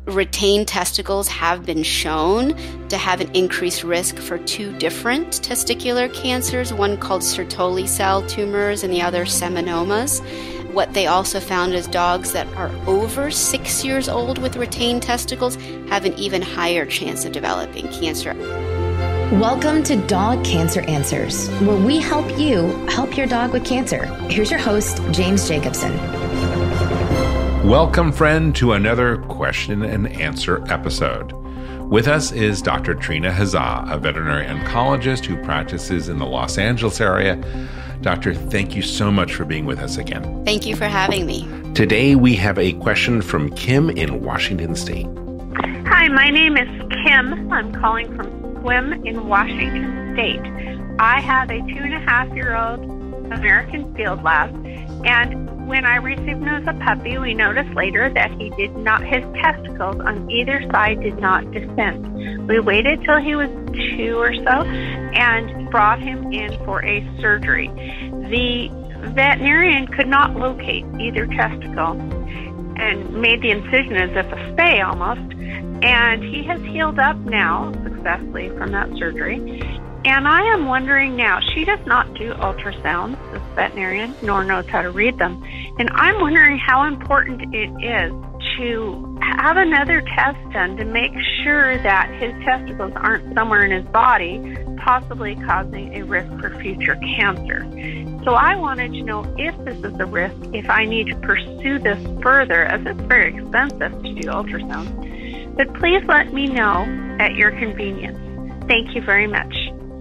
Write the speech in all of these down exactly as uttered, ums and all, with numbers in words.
Retained testicles have been shown to have an increased risk for two different testicular cancers, one called Sertoli cell tumors and the other seminomas. What they also found is dogs that are over six years old with retained testicles have an even higher chance of developing cancer. Welcome to Dog Cancer Answers, where we help you help your dog with cancer. Here's your host, James Jacobson. Welcome, friend, to another question and answer episode. With us is Doctor Trina Hazzah, a veterinary oncologist who practices in the Los Angeles area. Doctor, thank you so much for being with us again. Thank you for having me. Today we have a question from Kim in Washington State. Hi, my name is Kim. I'm calling from Sequim in Washington State. I have a two and a half year old American field lab, and when I received him as a puppy, we noticed later that he did not, his testicles on either side did not descend. We waited till he was two or so and brought him in for a surgery. The veterinarian could not locate either testicle and made the incision as if a spay almost, and he has healed up now successfully from that surgery. And I am wondering now, she does not do ultrasounds, this veterinarian, nor knows how to read them. And I'm wondering how important it is to have another test done to make sure that his testicles aren't somewhere in his body, possibly causing a risk for future cancer. So I wanted to know if this is a risk, if I need to pursue this further, as it's very expensive to do ultrasounds. But please let me know at your convenience. Thank you very much.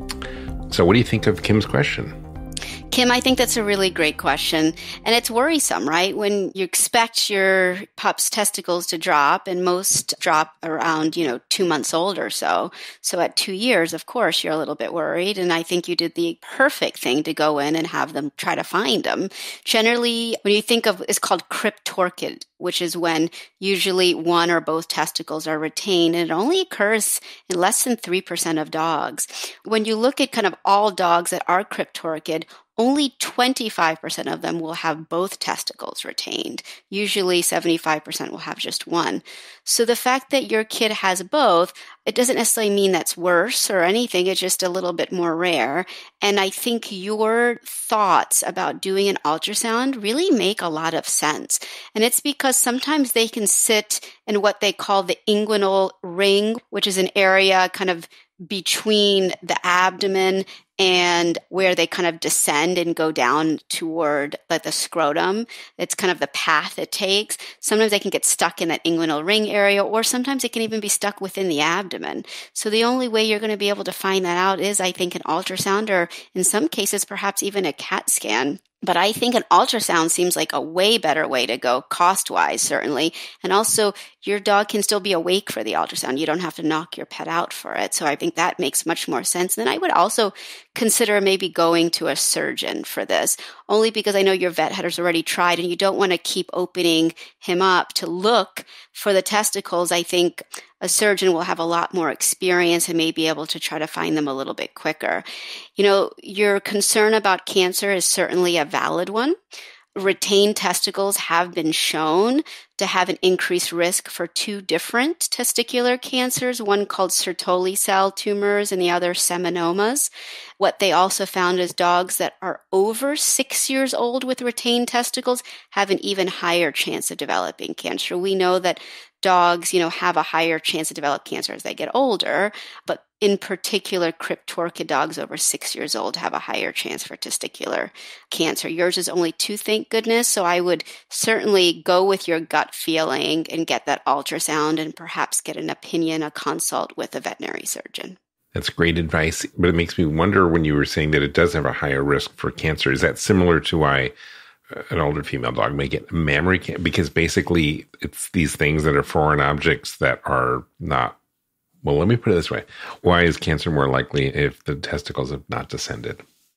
So what do you think of Kim's question? Kim, I think that's a really great question. And it's worrisome, right? When you expect your pup's testicles to drop, and most drop around, you know, two months old or so. So at two years, of course, you're a little bit worried. And I think you did the perfect thing to go in and have them try to find them. Generally, when you think of, it's called cryptorchid, which is when usually one or both testicles are retained, and it only occurs in less than three percent of dogs. When you look at kind of all dogs that are cryptorchid, only twenty-five percent of them will have both testicles retained. Usually seventy-five percent will have just one. So the fact that your kid has both, it doesn't necessarily mean that's worse or anything. It's just a little bit more rare. And I think your thoughts about doing an ultrasound really make a lot of sense. And it's because sometimes they can sit in what they call the inguinal ring, which is an area kind of between the abdomen and where they kind of descend and go down toward like the scrotum. It's kind of the path it takes. Sometimes they can get stuck in that inguinal ring area, or sometimes it can even be stuck within the abdomen. So the only way you're going to be able to find that out is, I think, an ultrasound, or in some cases, perhaps even a CAT scan. But I think an ultrasound seems like a way better way to go, cost-wise, certainly. And also, your dog can still be awake for the ultrasound. You don't have to knock your pet out for it. So I think that makes much more sense. And then I would also consider maybe going to a surgeon for this, only because I know your vet has already tried, and you don't want to keep opening him up to look for the testicles. I think a surgeon will have a lot more experience and may be able to try to find them a little bit quicker. You know, your concern about cancer is certainly a valid one. Retained testicles have been shown to have an increased risk for two different testicular cancers, one called Sertoli cell tumors and the other seminomas. What they also found is dogs that are over six years old with retained testicles have an even higher chance of developing cancer. We know that dogs, you know, have a higher chance to develop cancer as they get older, but in particular, cryptorchid dogs over six years old have a higher chance for testicular cancer. Yours is only two, thank goodness. So I would certainly go with your gut feeling and get that ultrasound, and perhaps get an opinion, a consult with a veterinary surgeon. That's great advice. But it makes me wonder, when you were saying that it does have a higher risk for cancer, is that similar to why an older female dog may get mammary cancer? Because basically it's these things that are foreign objects that are not, well, let me put it this way. Why is cancer more likely if the testicles have not descended?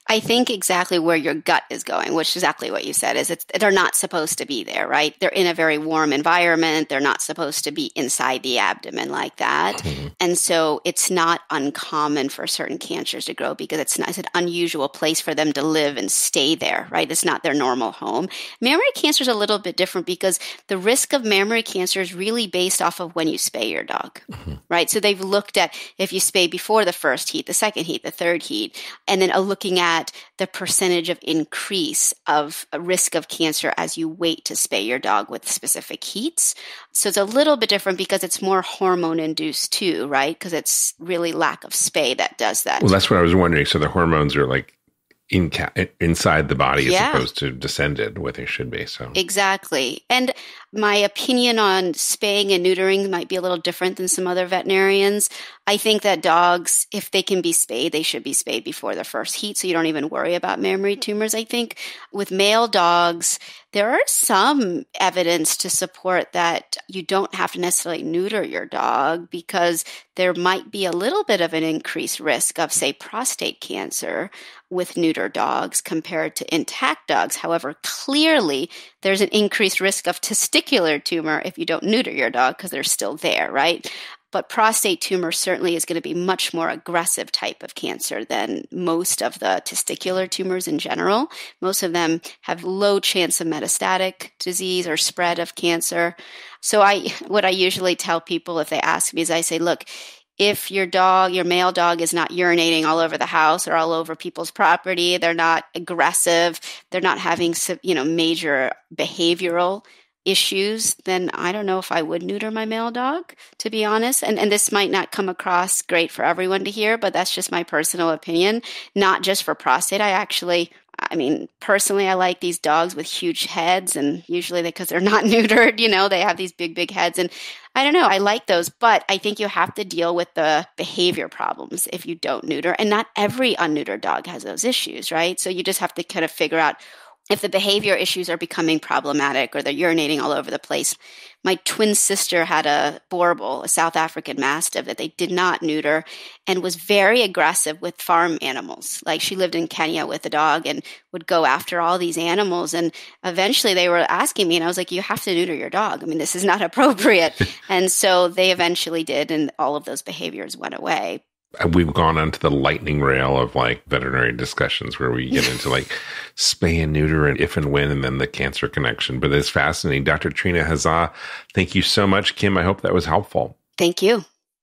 I think exactly where your gut is going, which is exactly what you said, is it's, they're not supposed to be there, right? They're in a very warm environment. They're not supposed to be inside the abdomen like that. Mm-hmm. And so it's not uncommon for certain cancers to grow because it's, not, it's an unusual place for them to live and stay there, right? It's not their normal home. Mammary cancer is a little bit different because the risk of mammary cancer is really based off of when you spay your dog, mm-hmm. right? So they've looked at if you spay before the first heat, the second heat, the third heat, and then looking at the percentage of increase of a risk of cancer as you wait to spay your dog with specific heats. So it's a little bit different because it's more hormone induced too, right? Because it's really lack of spay that does that. Well, that's what I was wondering. So the hormones are like in ca- inside the body yeah. as opposed to descended, what they should be. So exactly. And my opinion on spaying and neutering might be a little different than some other veterinarians. I think that dogs, if they can be spayed, they should be spayed before the first heat, so you don't even worry about mammary tumors. I think with male dogs, there are some evidence to support that you don't have to necessarily neuter your dog because there might be a little bit of an increased risk of, say, prostate cancer with neuter dogs compared to intact dogs. However, clearly there's an increased risk of testicular tumor if you don't neuter your dog because they're still there, right? But prostate tumor certainly is going to be much more aggressive type of cancer than most of the testicular tumors in general. Most of them have low chance of metastatic disease or spread of cancer. So I, what I usually tell people if they ask me is I say, look, if your dog, your male dog is not urinating all over the house or all over people's property, they're not aggressive, they're not having, you know, major behavioral issues, then I don't know if I would neuter my male dog, to be honest. And and this might not come across great for everyone to hear, but that's just my personal opinion, not just for prostate. I actually, I mean, personally, I like these dogs with huge heads, and usually because they're not neutered, you know, they have these big, big heads. And I don't know, I like those, but I think you have to deal with the behavior problems if you don't neuter. And not every unneutered dog has those issues, right? So you just have to kind of figure out if the behavior issues are becoming problematic or they're urinating all over the place. My twin sister had a Borbal, a South African Mastiff, that they did not neuter and was very aggressive with farm animals. Like she lived in Kenya with a dog and would go after all these animals. And eventually they were asking me, and I was like, you have to neuter your dog. I mean, this is not appropriate. And so they eventually did, and all of those behaviors went away. We've gone onto the lightning rail of like veterinary discussions where we get into like spay and neuter and if and when, and then the cancer connection. But it's fascinating. Doctor Trina Hazzah, thank you so much. Kim, I hope that was helpful. Thank you.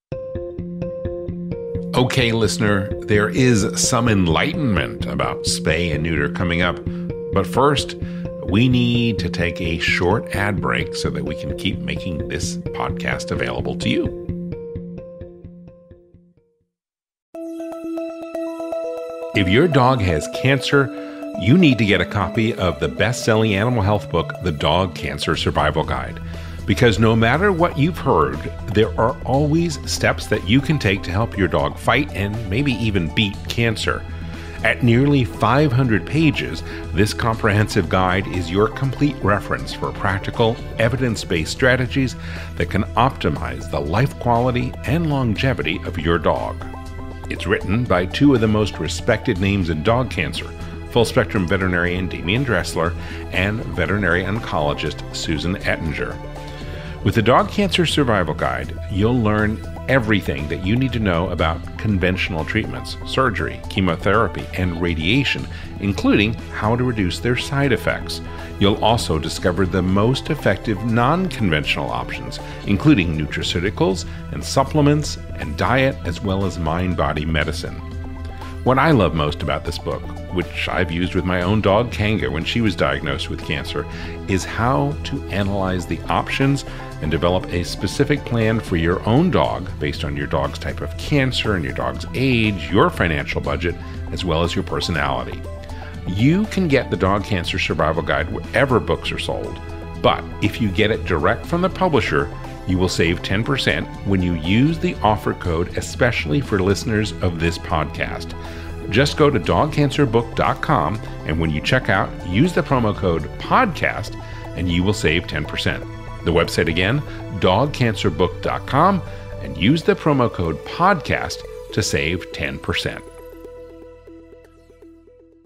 Okay, listener, there is some enlightenment about spay and neuter coming up. But first, we need to take a short ad break so that we can keep making this podcast available to you. If your dog has cancer, you need to get a copy of the best-selling animal health book, The Dog Cancer Survival Guide. Because no matter what you've heard, there are always steps that you can take to help your dog fight and maybe even beat cancer. At nearly five hundred pages, this comprehensive guide is your complete reference for practical, evidence-based strategies that can optimize the life quality and longevity of your dog. It's written by two of the most respected names in dog cancer, full-spectrum veterinarian Damian Dressler and veterinary oncologist Susan Ettinger. With the Dog Cancer Survival Guide, you'll learn everything that you need to know about conventional treatments, surgery, chemotherapy, and radiation, including how to reduce their side effects. You'll also discover the most effective non-conventional options, including nutraceuticals and supplements and diet, as well as mind-body medicine. What I love most about this book, which I've used with my own dog Kanga when she was diagnosed with cancer, is how to analyze the options and develop a specific plan for your own dog based on your dog's type of cancer and your dog's age, your financial budget, as well as your personality. You can get the Dog Cancer Survival Guide wherever books are sold, but if you get it direct from the publisher, you will save ten percent when you use the offer code especially for listeners of this podcast. Just go to dog cancer book dot com, and when you check out, use the promo code PODCAST, and you will save ten percent. The website again, dog cancer book dot com, and use the promo code PODCAST to save ten percent.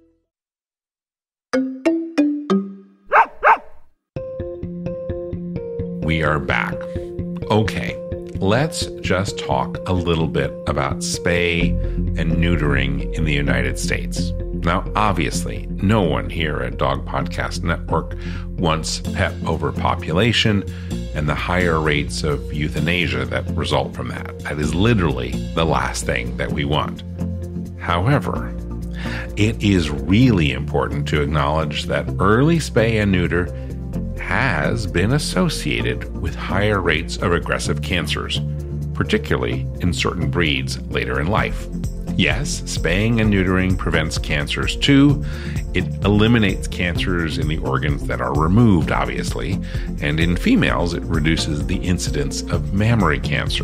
we are back. Okay, let's just talk a little bit about spay and neutering in the United States. Now, obviously, no one here at Dog Podcast Network wants pet overpopulation and the higher rates of euthanasia that result from that. That is literally the last thing that we want. However, it is really important to acknowledge that early spay and neuter has been associated with higher rates of aggressive cancers, particularly in certain breeds later in life. Yes, spaying and neutering prevents cancers too. It eliminates cancers in the organs that are removed, obviously, and in females, it reduces the incidence of mammary cancer.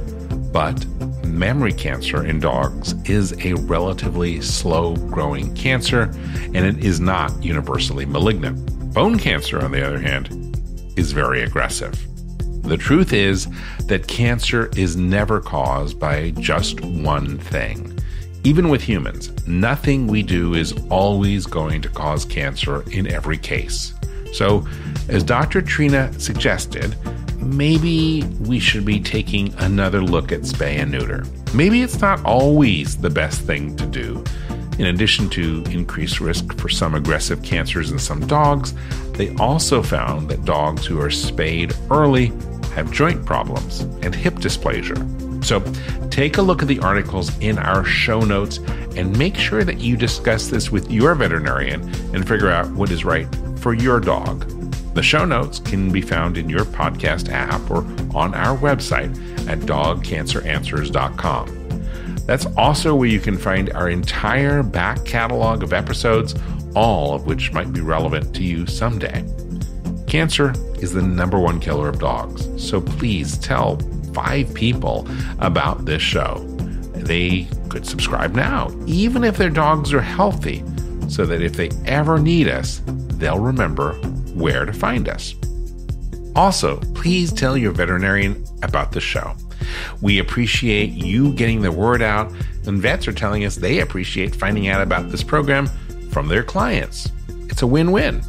But mammary cancer in dogs is a relatively slow-growing cancer, and it is not universally malignant. Bone cancer, on the other hand, is very aggressive. The truth is that cancer is never caused by just one thing. Even with humans, nothing we do is always going to cause cancer in every case. So, as Doctor Trina suggested, maybe we should be taking another look at spay and neuter. Maybe it's not always the best thing to do. In addition to increased risk for some aggressive cancers in some dogs, they also found that dogs who are spayed early have joint problems and hip dysplasia. So take a look at the articles in our show notes and make sure that you discuss this with your veterinarian and figure out what is right for your dog. The show notes can be found in your podcast app or on our website at dog cancer answers dot com. That's also where you can find our entire back catalog of episodes, all of which might be relevant to you someday. Cancer is the number one killer of dogs, so please tell five people about this show. They could subscribe now, even if their dogs are healthy, so that if they ever need us, they'll remember where to find us. Also, please tell your veterinarian about the show. We appreciate you getting the word out, and vets are telling us they appreciate finding out about this program from their clients. It's a win-win.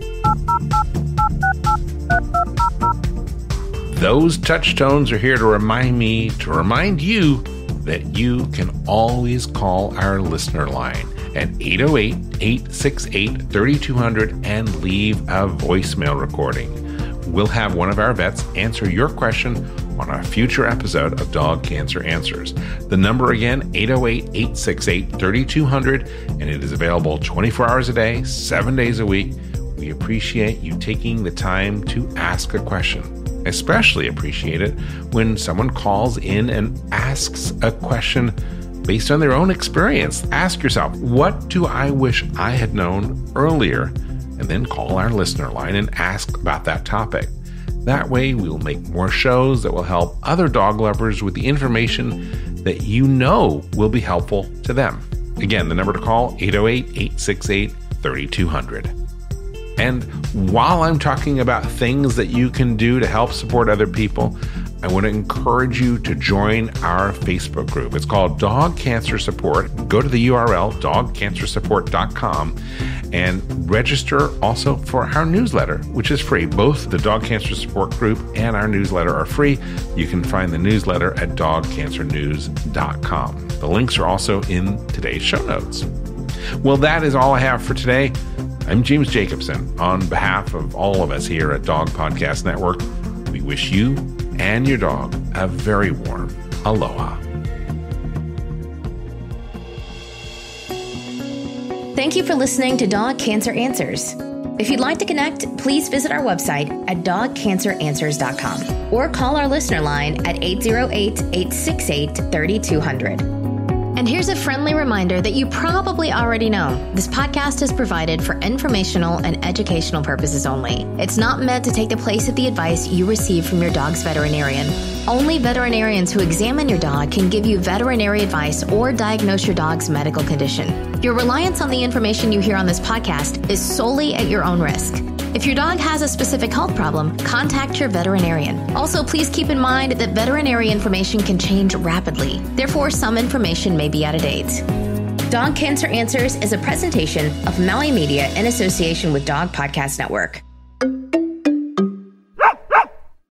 Those touchstones are here to remind me, to remind you that you can always call our listener line at eight oh eight, eight six eight, three two zero zero and leave a voicemail recording. We'll have one of our vets answer your question on a future episode of Dog Cancer Answers. The number again, eight oh eight, eight six eight, three two zero zero, and it is available twenty-four hours a day, seven days a week. We appreciate you taking the time to ask a question. Especially appreciate it when someone calls in and asks a question based on their own experience. Ask yourself, what do I wish I had known earlier? And then call our listener line and ask about that topic. That way, we'll make more shows that will help other dog lovers with the information that you know will be helpful to them. Again, the number to call, eight oh eight, eight six eight, three two zero zero. And while I'm talking about things that you can do to help support other people, I want to encourage you to join our Facebook group. It's called Dog Cancer Support. Go to the U R L, dog cancer support dot com, and register also for our newsletter, which is free. Both the Dog Cancer Support group and our newsletter are free. You can find the newsletter at dog cancer news dot com. The links are also in today's show notes. Well, that is all I have for today. I'm James Jacobson. On behalf of all of us here at Dog Podcast Network, we wish you and your dog a very warm aloha. Thank you for listening to Dog Cancer Answers. If you'd like to connect, please visit our website at dog cancer answers dot com or call our listener line at eight oh eight, eight six eight, three two zero zero. And here's a friendly reminder that you probably already know. This podcast is provided for informational and educational purposes only. It's not meant to take the place of the advice you receive from your dog's veterinarian. Only veterinarians who examine your dog can give you veterinary advice or diagnose your dog's medical condition. Your reliance on the information you hear on this podcast is solely at your own risk. If your dog has a specific health problem, contact your veterinarian. Also, please keep in mind that veterinary information can change rapidly. Therefore, some information may be out of date. Dog Cancer Answers is a presentation of Maui Media in association with Dog Podcast Network.